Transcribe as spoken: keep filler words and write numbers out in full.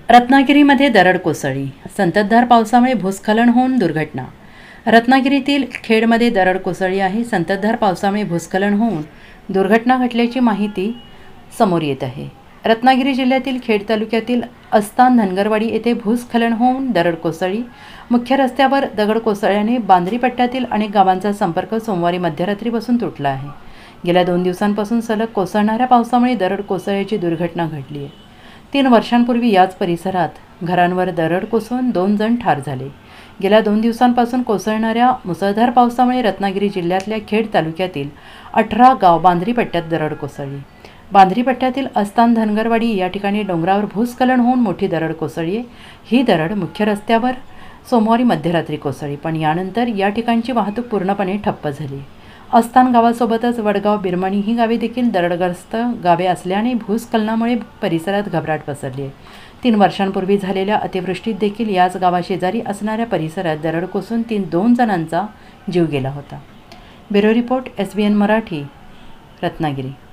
रत्नागिरीमध्ये दरड कोसळली. संततधार पावसामुळे भूस्खलन होऊन दुर्घटना. रत्नागिरीतील खेडमध्ये दरड कोसळली आहे. संततधार पावसामुळे भूस्खलन होऊन दुर्घटना घडल्याची माहिती समोर येत आहे. रत्नागिरी जिल्ह्यातील खेड तालुक्यातील अस्तान धनगरवाडी येथे भूस्खलन होऊन दरड कोसळली. मुख्य रस्त्यावर दगड कोसळल्याने बांद्री पट्ट्यातील अनेक गावांचा संपर्क सोमवारी मध्यरात्रीपासून तुटला आहे. गेल्या दोन दिवसांपासून सलग कोसळणाऱ्या पावसामुळे दरड कोसळल्याची दुर्घटना घडली आहे. तीन वर्षांपूर्वी याच परिसरात घरांवर दरड कोसळून दोन जण ठार झाले. गेल्या दोन दिवसांपासून कोसळणाऱ्या मुसळधार पावसामुळे रत्नागिरी जिल्ह्यातल्या खेड तालुक्यातील अठरा गाव बांद्री पट्ट्यात दरड कोसळली. बांद्री पट्ट्यातील अस्तान धनगरवाडी या ठिकाणी डोंगरावर भूस्खलन होऊन मोठी दरड कोसळली आहे. ही दरड मुख्य रस्त्यावर सोमवारी मध्यरात्री कोसळली, पण यानंतर या ठिकाणची वाहतूक पूर्णपणे ठप्प झाली. अस्तान गावासोबतच वडगाव, बिरमणी ही गावे देखील दरडग्रस्त गावे असल्याने भूस्खलनामुळे परिसरात घबराट पसरली आहे. तीन वर्षांपूर्वी झालेल्या अतिवृष्टीत देखील याच गावाशेजारी असणाऱ्या परिसरात दरड कोसळून तीन दोन जणांचा जीव गेला होता. Bureau report, S B N Marathi, Ratnagiri.